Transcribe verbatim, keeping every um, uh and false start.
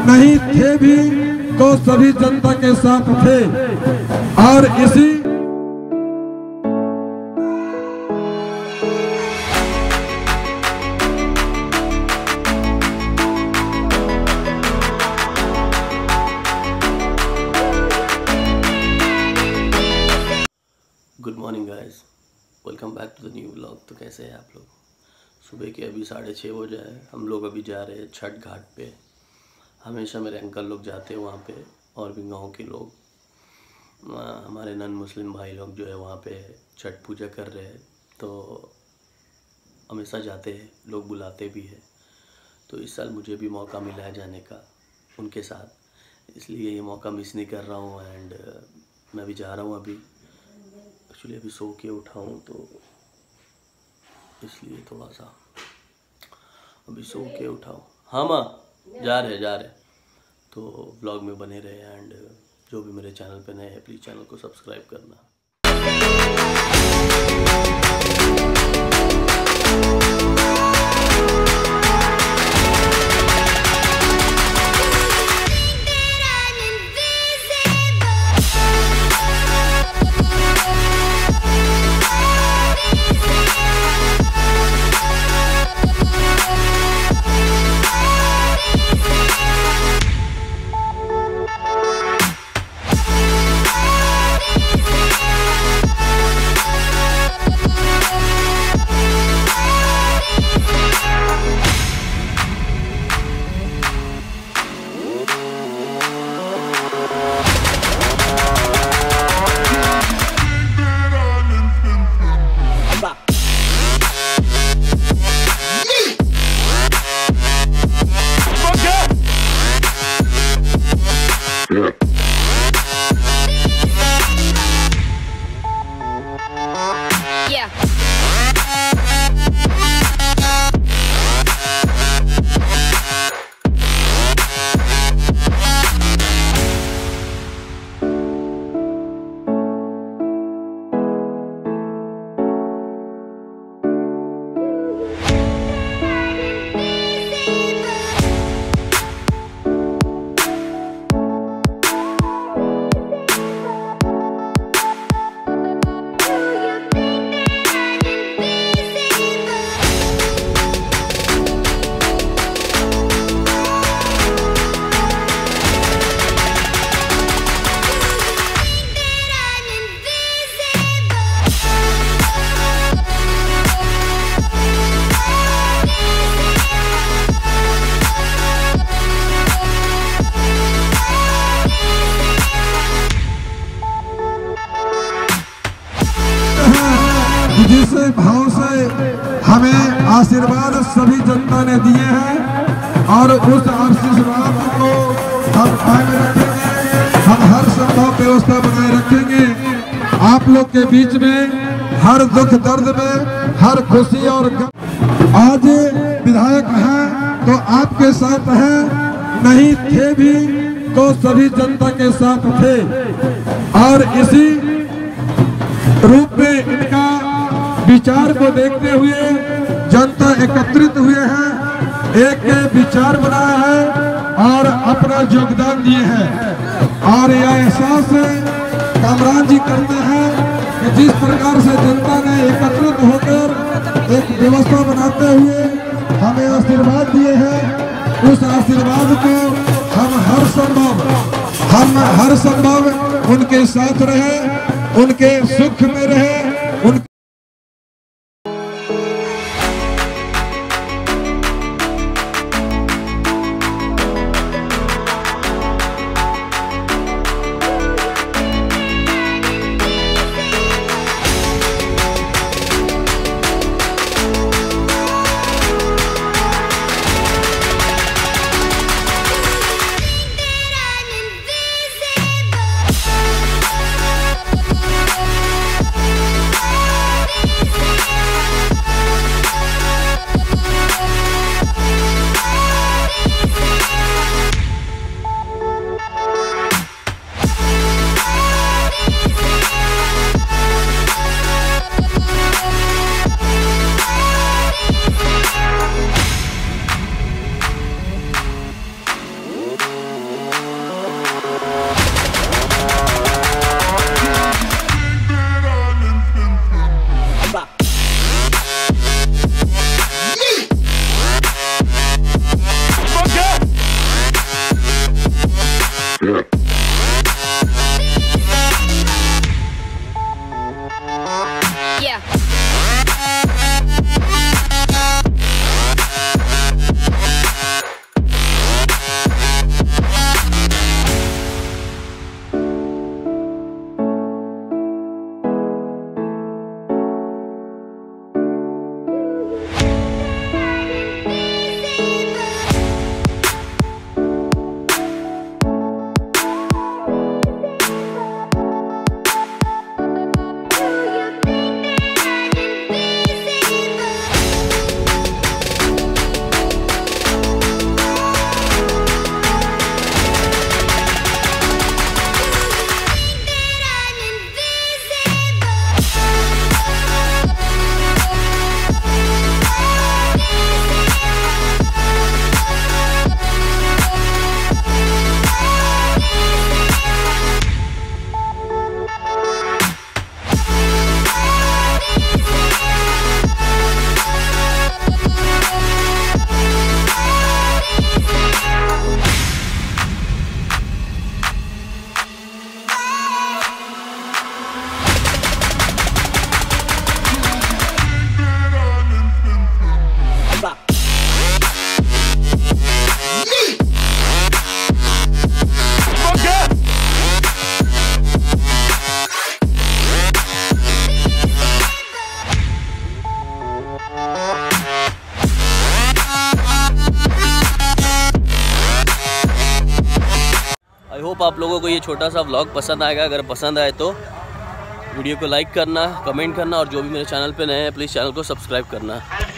नहीं थे भी तो सभी जनता के साथ थे। और इसी good morning guys, welcome back to the new vlog. तो कैसे हैं आप लोग? सुबह के अभी साढ़े छः हो जाए, हम लोग अभी जा रहे हैं छठ घाट पे। हमेशा मेरे अंकल लोग जाते हैं वहाँ पे, और भी गांव के लोग, हमारे नन मुस्लिम भाई लोग जो है वहाँ पे छठ पूजा कर रहे हैं। तो हमेशा जाते हैं, लोग बुलाते भी हैं। तो इस साल मुझे भी मौका मिला है जाने का उनके साथ, इसलिए ये मौका मिस नहीं कर रहा हूँ। एंड मैं भी जा रहा हूँ। अभी एक्चुअली अभी सो के उठा हूँ, तो इसलिए थोड़ा सा अभी सो के उठा हूँ। हाँ माँ, जा रहे जा रहे तो व्लॉग में बने रहे। एंड जो भी मेरे चैनल पे नए हैं, प्लीज़ चैनल को सब्सक्राइब करना। जिस भाव से हमें आशीर्वाद सभी जनता ने दिए हैं, और उस आशीर्वाद को हम कायम रखेंगे। हम हर संभव व्यवस्था बनाए रखेंगे। आप लोग के बीच में हर दुख दर्द में, हर खुशी और गम। आज विधायक हैं तो आपके साथ हैं, नहीं थे भी तो सभी जनता के साथ थे। और इसी रूप में इनका विचार को देखते हुए जनता एकत्रित हुए हैं, एक विचार बनाया है और अपना योगदान दिए हैं। और यह एहसास कामरान जी करते हैं कि जिस प्रकार से जनता ने एकत्रित होकर एक व्यवस्था बनाते हुए हमें आशीर्वाद दिए हैं, उस आशीर्वाद को हम हर संभव हम हर संभव उनके साथ रहे, उनके सुख में रहे। उन We'll be right back. I hope आप लोगों को ये छोटा सा व्लॉग पसंद आएगा। अगर पसंद आए तो वीडियो को लाइक करना, कमेंट करना और जो भी मेरे चैनल पे नए हैं प्लीज़ चैनल को सब्सक्राइब करना।